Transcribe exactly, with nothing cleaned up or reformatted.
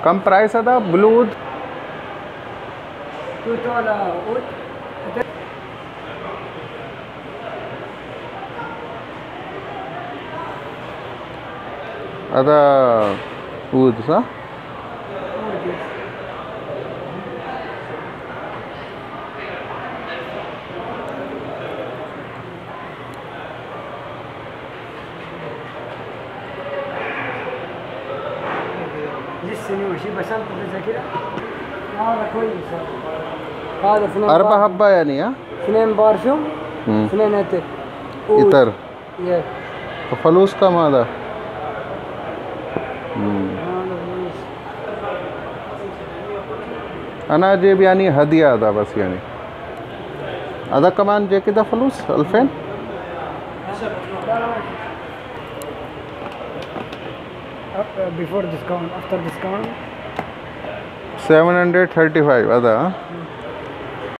كم برايس هذا بلود؟ هذا عود صح؟ هذا كويس. هذا اثنين أربع حبة يعني ها؟ اثنين برفيوم اثنين عطر عطر. يس. فلوس كم هذا؟ أنا أجيب يعني هدية هذا بس يعني هذا كمان جي كده فلوس ألفين. before discount after discount seven hundred thirty-five هذا.